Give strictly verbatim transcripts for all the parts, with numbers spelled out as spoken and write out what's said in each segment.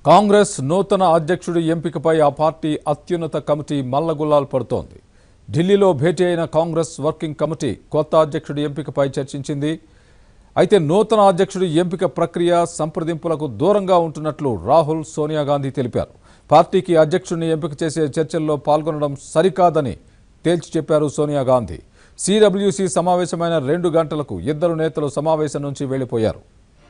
కాంగ్రెస్ నూతన అధ్యక్షుడి ఎంపికపై ఆ పార్టీ అత్యున్నత కమిటీ మల్లగుల్లాలు పడుతోంది. ఢిల్లీలో భేటీ అయిన కాంగ్రెస్ వర్కింగ్ కమిటీ కొత్త అధ్యక్షుడి ఎంపికపై చర్చించింది. అయితే నూతన అధ్యక్షుడి ఎంపిక ప్రక్రియ సంప్రదింపులకు దూరంగా ఉంటున్నట్లు రాహుల్, సోనియా గాంధీ తెలిపారు. పార్టీకి అధ్యక్షుడిని ఎంపిక చేసే చర్చల్లో పాల్గొనడం సరికాదని తేల్చి చెప్పారు సోనియా గాంధీ. సిడబ్ల్యూసి సమావేశమైన రెండు గంటలకు ఇద్దరు నేతలు సమావేశం నుంచి వెళ్లిపోయారు.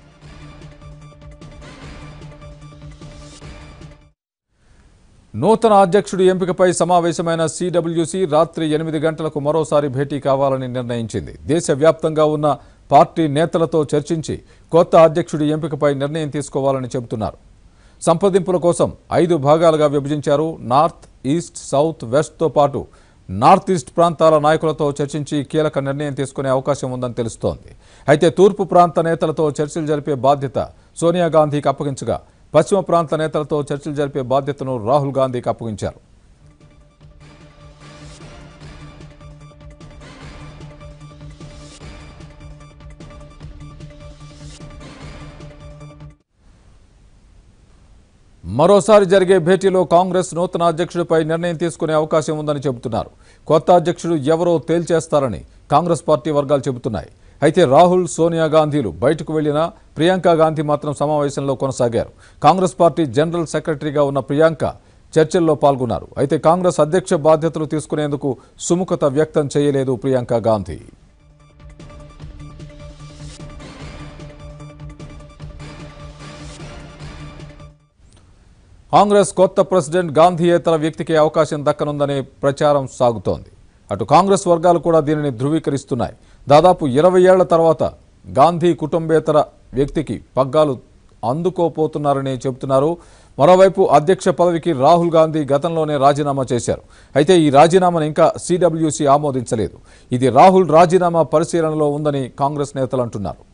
నూతన అధ్యక్షుడి ఎంపికపై సమావేశమైన సిడబ్ల్యూసి రాత్రి ఎనిమిది గంటలకు మరోసారి భేటీ కావాలని నిర్ణయించింది. దేశవ్యాప్తంగా ఉన్న పార్టీ నేతలతో చర్చించి కొత్త అధ్యక్షుడి ఎంపికపై నిర్ణయం తీసుకోవాలని చెబుతున్నారు. సంప్రదింపుల కోసం ఐదు భాగాలుగా విభజించారు. నార్త్, ఈస్ట్, సౌత్, వెస్ట్తో పాటు నార్త్ ఈస్ట్ ప్రాంతాల నాయకులతో చర్చించి కీలక నిర్ణయం తీసుకునే అవకాశం ఉందని తెలుస్తోంది. అయితే తూర్పు ప్రాంత నేతలతో చర్చలు జరిపే బాధ్యత సోనియా గాంధీకి అప్పగించగా పశ్చిమ ప్రాంత నేతలతో చర్చలు జరిపే బాధ్యతను రాహుల్ గాంధీకి అప్పగించారు. మరోసారి జరిగే భేటీలో కాంగ్రెస్ నూతన అధ్యక్షుడిపై నిర్ణయం తీసుకునే అవకాశం ఉందని చెబుతున్నారు. కొత్త అధ్యక్షుడు ఎవరో తేల్చేస్తారని కాంగ్రెస్ పార్టీ వర్గాలు చెబుతున్నాయి. అయితే రాహుల్, సోనియా గాంధీలు బయటకు వెళ్లినా ప్రియాంక గాంధీ మాత్రం సమావేశంలో కొనసాగారు. కాంగ్రెస్ పార్టీ జనరల్ సెక్రటరీగా ఉన్న ప్రియాంక చర్చల్లో పాల్గొన్నారు. అయితే కాంగ్రెస్ అధ్యక్ష బాధ్యతలు తీసుకునేందుకు సుముఖత వ్యక్తం చేయలేదు ప్రియాంక గాంధీ. కాంగ్రెస్ కొత్త ప్రెసిడెంట్ గాంధీయేతర వ్యక్తికి అవకాశం దక్కనుందనే ప్రచారం సాగుతోంది. అటు కాంగ్రెస్ వర్గాలు కూడా దీనిని ధృవీకరిస్తున్నాయి. దాదాపు ఇరవై ఏళ్ల తర్వాత గాంధీ కుటుంబేతర వ్యక్తికి పగ్గాలు అందుకోపోతున్నారని చెబుతున్నారు. మరోవైపు అధ్యక్ష పదవికి రాహుల్ గాంధీ గతంలోనే రాజీనామా చేశారు. అయితే ఈ రాజీనామాను ఇంకా సిడబ్ల్యూసి ఆమోదించలేదు. ఇది రాహుల్ రాజీనామా పరిశీలనలో ఉందని కాంగ్రెస్ నేతలు అంటున్నారు.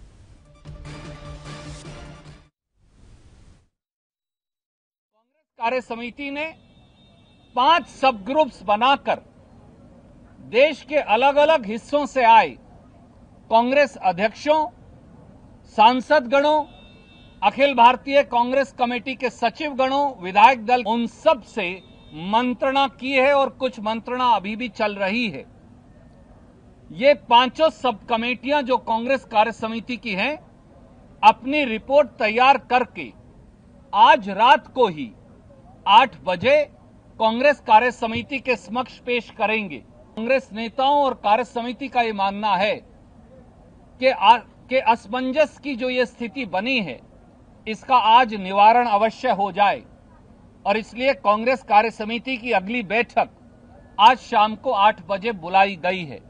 कार्य समिति ने पांच सब ग्रुप्स बनाकर देश के अलग अलग हिस्सों से आए कांग्रेस अध्यक्षों, सांसद गणों, अखिल भारतीय कांग्रेस कमेटी के सचिव गणों, विधायक दल, उन सब से मंत्रणा की है और कुछ मंत्रणा अभी भी चल रही है। ये पांचों सब कमेटियां जो कांग्रेस कार्य समिति की हैं, अपनी रिपोर्ट तैयार करके आज रात को ही आठ बजे कांग्रेस कार्य समिति के समक्ष पेश करेंगे। कांग्रेस नेताओं और कार्य समिति का ये मानना है कि के असमंजस की जो ये स्थिति बनी है, इसका आज निवारण अवश्य हो जाए और इसलिए कांग्रेस कार्य समिति की अगली बैठक आज शाम को आठ बजे बुलाई गई है।